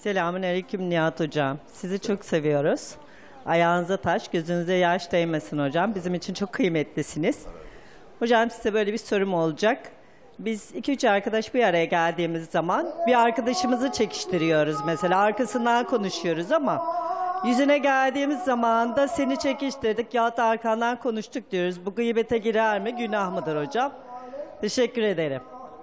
Selamünaleyküm Nihat Hocam. Sizi çok seviyoruz. Ayağınıza taş, gözünüze yaş değmesin hocam. Bizim için çok kıymetlisiniz. Hocam size böyle bir sorum olacak. Biz 2-3 arkadaş bir araya geldiğimiz zaman bir arkadaşımızı çekiştiriyoruz mesela. Arkasından konuşuyoruz ama yüzüne geldiğimiz zaman da seni çekiştirdik ya da arkandan konuştuk diyoruz. Bu gıybete girer mi, günah mıdır hocam? Teşekkür ederim.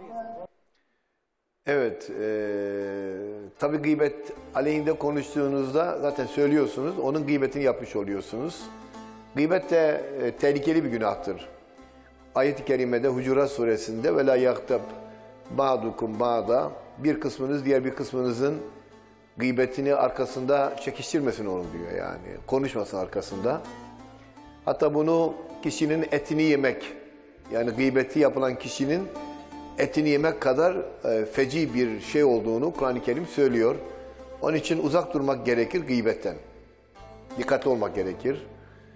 Evet, tabii gıybet aleyhinde konuştuğunuzda zaten söylüyorsunuz, onun gıybetini yapmış oluyorsunuz. Gıybet de tehlikeli bir günahtır. Ayet-i Kerime'de Hucurat Suresinde ve la yaktab ba'dukum ba'da, bir kısmınız diğer bir kısmınızın gıybetini arkasında çekiştirmesin onu diyor yani. Konuşmasın arkasında. Hatta bunu kişinin etini yemek, yani gıybeti yapılan kişinin etini yemek kadar feci bir şey olduğunu Kur'an-ı Kerim söylüyor. Onun için uzak durmak gerekir gıybetten. Dikkatli olmak gerekir.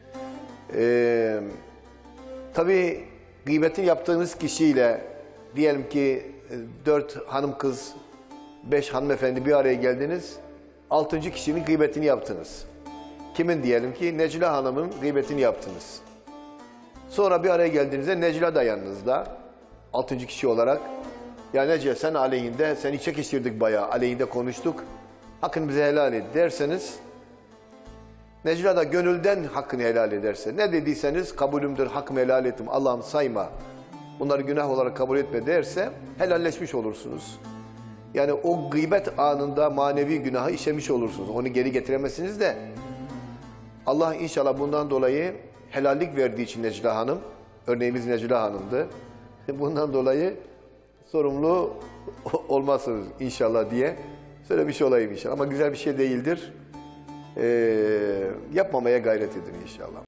Tabii gıybeti yaptığınız kişiyle diyelim ki 4 hanım kız, 5 hanımefendi bir araya geldiniz. 6. kişinin gıybetini yaptınız. Kimin diyelim ki? Necla Hanım'ın gıybetini yaptınız. Sonra bir araya geldiğinizde Necla da yanınızda. 6. kişi olarak. Ya Necla sen aleyhinde, seni çekiştirdik bayağı, aleyhinde konuştuk. Hakkını bize helal et derseniz, Necla da gönülden hakkını helal ederse, ne dediyseniz kabulümdür, hakkımı helal ettim, Allah'ım sayma, bunları günah olarak kabul etme derse helalleşmiş olursunuz. Yani o gıybet anında manevi günahı işlemiş olursunuz. Onu geri getiremezsiniz de Allah inşallah bundan dolayı helallik verdiği için Necla Hanım, örneğimiz Necla Hanım'dı. Bundan dolayı sorumlu olmazsınız inşallah diye söylemiş olayım inşallah. Ama güzel bir şey değildir. Yapmamaya gayret edin inşallah.